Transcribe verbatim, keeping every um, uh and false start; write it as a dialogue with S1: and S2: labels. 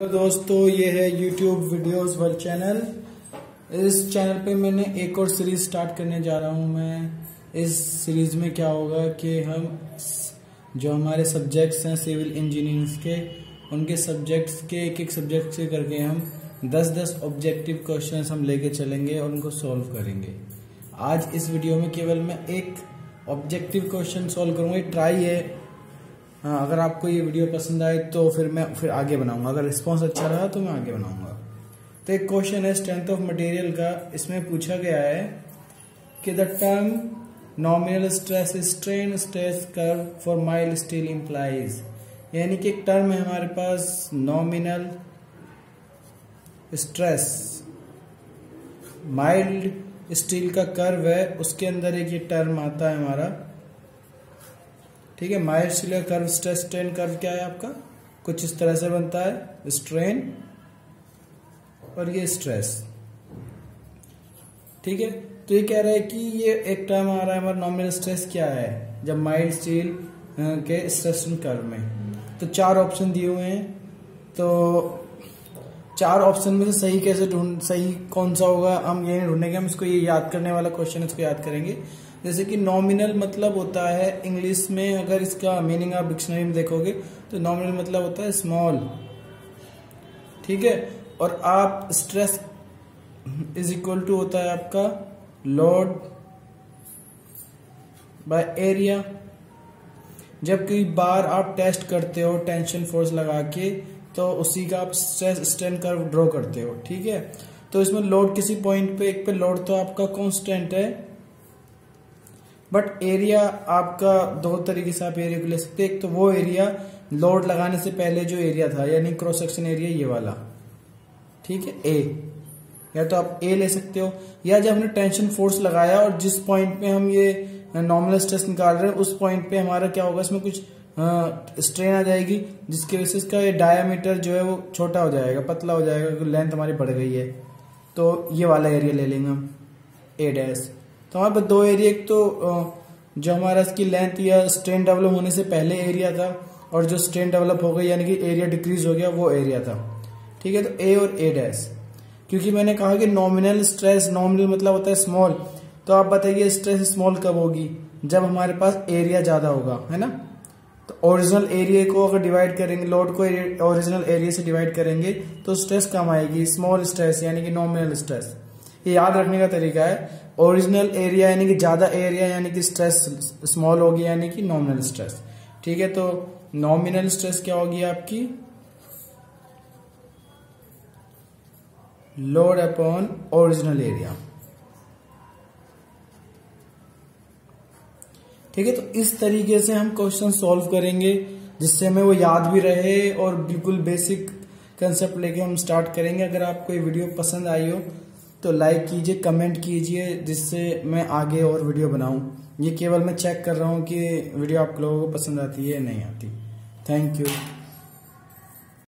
S1: तो दोस्तों ये है YouTube वीडियोस वर्ल्ड चैनल। इस चैनल पे मैंने एक और सीरीज स्टार्ट करने जा रहा हूँ। मैं इस सीरीज में क्या होगा कि हम जो हमारे सब्जेक्ट्स हैं सिविल इंजीनियरिंग के, उनके सब्जेक्ट्स के एक एक सब्जेक्ट से करके हम दस दस ऑब्जेक्टिव क्वेश्चंस हम लेके चलेंगे और उनको सॉल्व करेंगे। आज इस वीडियो में केवल मैं एक ऑब्जेक्टिव क्वेश्चन सॉल्व करूँगा, ट्राई है। हाँ, अगर आपको ये वीडियो पसंद आए तो फिर मैं फिर आगे बनाऊंगा। अगर रिस्पांस अच्छा रहा तो मैं आगे बनाऊंगा। तो एक क्वेश्चन है स्ट्रेंथ ऑफ मटेरियल का। इसमें पूछा गया है कि the term nominal stress strain stress curve for mild steel implies, यानी कि एक टर्म है हमारे पास नॉमिनल स्ट्रेस, माइल्ड स्टील का कर्व है, उसके अंदर एक ये टर्म आता है हमारा, ठीक है। माइल्ड स्टील का कर्व स्ट्रेस स्ट्रेन कर्व क्या है आपका, कुछ इस तरह से बनता है, स्ट्रेन और ये स्ट्रेस, ठीक है। तो ये कह रहा है कि ये एक टर्म आ रहा है हमारा नॉमिनल स्ट्रेस क्या है जब माइल्ड स्टील के स्ट्रेस कर्व में। तो चार ऑप्शन दिए हुए हैं, तो चार ऑप्शन में से सही कैसे ढूंढ सही कौन सा होगा हम ये ढूंढेंगे। हम इसको ये याद करने वाला क्वेश्चन है, इसको याद करेंगे। जैसे कि नॉमिनल मतलब होता है इंग्लिश में, अगर इसका मीनिंग आप डिक्शनरी में देखोगे तो नॉमिनल मतलब होता है स्मॉल, ठीक है। और आप स्ट्रेस इज इक्वल टू होता है आपका लोड बाय एरिया। जब कई बार आप टेस्ट करते हो टेंशन फोर्स लगा के, तो उसी का आप स्ट्रेस स्ट्रेन कर्व ड्रॉ करते हो, ठीक है। तो इसमें लोड किसी पॉइंट पे, एक पे लोड तो आपका कांस्टेंट है, बट एरिया आपका दो तरीके से आप एरिया को ले सकते हैं। एक तो वो एरिया लोड लगाने से पहले जो एरिया था, यानी क्रॉस सेक्शन एरिया ये वाला, ठीक है, ए, या तो आप ए ले सकते हो, या जब हमने टेंशन फोर्स लगाया और जिस पॉइंट पे हम ये नॉमिनल स्ट्रेस निकाल रहे हैं उस पॉइंट पे हमारा क्या होगा, इसमें कुछ स्ट्रेन आ जाएगी, जिसकी वजह से इसका ये डायामीटर जो है वो छोटा हो जाएगा, पतला हो जाएगा, क्योंकि लेंथ हमारी बढ़ गई है। तो ये वाला एरिया ले लेंगे हम, ए डैश। तो हमारे पास दो एरिया, एक तो जो हमारा इसकी लेंथ या स्ट्रेन डेवलप होने से पहले एरिया था, और जो स्ट्रेन डेवलप हो गई यानी कि एरिया डिक्रीज हो गया, वो एरिया था, ठीक है। तो ए और ए डैश, क्योंकि मैंने कहा कि नॉमिनल स्ट्रेस, नॉमिनल मतलब होता है स्मॉल, तो आप बताइए स्ट्रेस स्मॉल कब होगी, जब हमारे पास एरिया ज्यादा होगा, है ना। तो ओरिजिनल एरिया को अगर डिवाइड करेंगे, लोड को ओरिजिनल एरिया से डिवाइड करेंगे तो स्ट्रेस कम आएगी, स्मॉल स्ट्रेस यानी कि नॉमिनल स्ट्रेस। ये याद रखने का तरीका है, ओरिजिनल एरिया यानी कि ज्यादा एरिया यानी कि स्ट्रेस स्मॉल होगी, यानी कि नॉमिनल स्ट्रेस, ठीक है। तो नॉमिनल स्ट्रेस क्या होगी आपकी, लोड अपॉन ओरिजिनल एरिया, ठीक है। तो इस तरीके से हम क्वेश्चन सॉल्व करेंगे, जिससे हमें वो याद भी रहे और बिल्कुल बेसिक कंसेप्ट लेके हम स्टार्ट करेंगे। अगर आपको ये वीडियो पसंद आई हो तो लाइक कीजिए, कमेंट कीजिए, जिससे मैं आगे और वीडियो बनाऊं। ये केवल मैं चेक कर रहा हूं कि वीडियो आप लोगों को पसंद आती है या नहीं आती। Thank you.